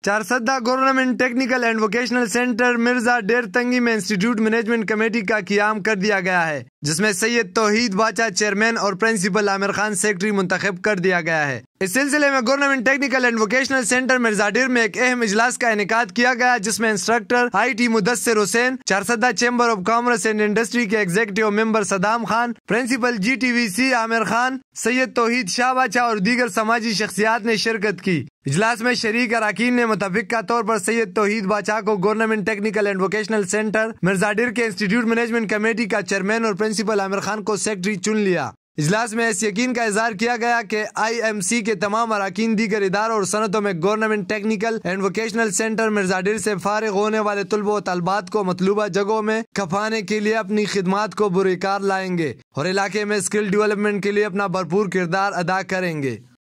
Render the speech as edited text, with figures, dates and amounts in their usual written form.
Charsadda government technical and vocational centre Mirza Dher तंगी में institute management committee का क़याम कर दिया गया है, जिसमें सैयद तौहीद बाचा चेयरमैन और प्रिंसिपल आमिर खान सेक्रेटरी मुंतखब कर दिया गया है। इस सिलसिले में government technical and vocational centre Mirzadher में एक अहम इजलास का इनेकाद किया गया, जिसमें instructor IT Mudassir Hussain, Charsadda chamber of commerce and industry के executive member Saddam Khan, principal GTVC Aamir Khan, Syed Tauheed Shah बाचा और दीगर समाजी शख्सियात ने शिरकत की। इजलास में शरीक अराकीन ने मुतफिका तौर पर सैयद तौहीद बाचा को government technical and vocational centre Mirzadher के इंस्टीट्यूट मैनेजमेंट कमेटी का चेयरमैन और प्रिंसिपल आमिर खान को सेक्रेटरी चुन लिया। इजलास में इस यकीन का इजहार किया गया कि IMC के तमाम अराकीन दीगर इदारों और सनतों में government technical and vocational centre Mirzadher से फारिग होने वाले तुल्ब व तलबात को मतलूबा जगहों में खपाने के लिए अपनी खिदमात को बुरकार लाएंगे और इलाके में स्किल डेवलपमेंट के लिए अपना भरपूर किरदार अदा करेंगे।